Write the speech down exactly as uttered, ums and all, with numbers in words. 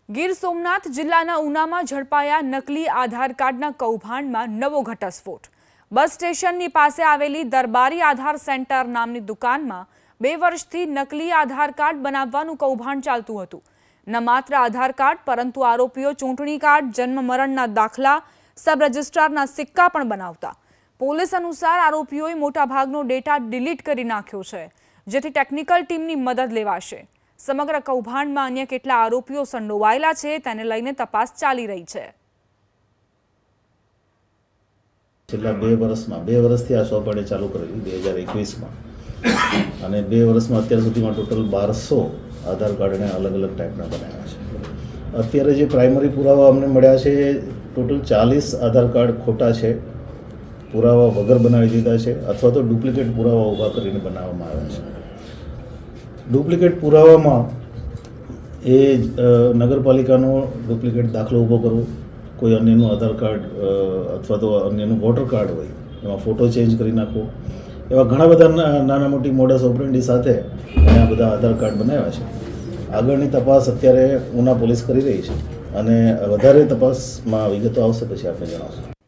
ગીર સોમનાથ જિલ્લાના ઉનામાં ઝડપાયા નકલી આધાર કાર્ડના કૌભાંડમાં નવો ઘટસ્ફોટ। બસ સ્ટેશનની પાસે આવેલી દરબારી આધાર સેન્ટર નામની દુકાનમાં બે વર્ષથી નકલી આધાર કાર્ડ બનાવવાનું કૌભાંડ ચાલતું હતું। ન માત્ર આધાર કાર્ડ પરંતુ આરોપીઓ ચૂંટણી કાર્ડ, જન્મ મરણના દાખલા, સબ રજિસ્ટ્રારના સિક્કા પણ બનાવતા। પોલીસ અનુસાર આરોપીઓએ મોટાભાગનો ડેટા ડિલીટ કરી નાખ્યો છે, જેથી ટેકનિકલ ટીમની મદદ લેવાશે। સમગ્ર કૌભાંડમાં અન્ય કેટલા આરોપીઓ સંડોવાયેલા છે તેને લઈને તપાસ ચાલી રહી છે। છેલ્લા બે વર્ષમાં બે વર્ષથી આ સોપારી ચાલુ કરેલી બે હજાર એકવીસમાં અને બે વર્ષમાં અત્યાર સુધીમાં ટોટલ બારસો આધાર કાર્ડને અલગ અલગ ટાઈપના બનાવ્યા છે। અત્યારે જે પ્રાઇમરી પુરાવા અમને મળ્યા છે ટોટલ ચાલીસ આધાર કાર્ડ ખોટા છે, પુરાવા વગર બનાવી દીધા છે અથવા તો ડુપ્લિકેટ પુરાવા ઊભા કરીને બનાવવામાં આવ્યા છે। ડુપ્લિકેટ પુરાવામાં એ નગરપાલિકાનો ડુપ્લિકેટ દાખલો ઊભો કરવો, કોઈ અન્યનું આધાર કાર્ડ અથવા તો અન્યનું વોટર કાર્ડ હોય એમાં ફોટો ચેન્જ કરી નાખવો, એવા ઘણા બધા નાના મોટી મોડસ ઓપરેન્ડી સાથે આ બધા આધાર કાર્ડ બનાવ્યા છે। આગળની તપાસ અત્યારે ઉના પોલીસ કરી રહી છે અને વધારે તપાસમાં વિગતો આવશે પછી આપણે જણાવશું।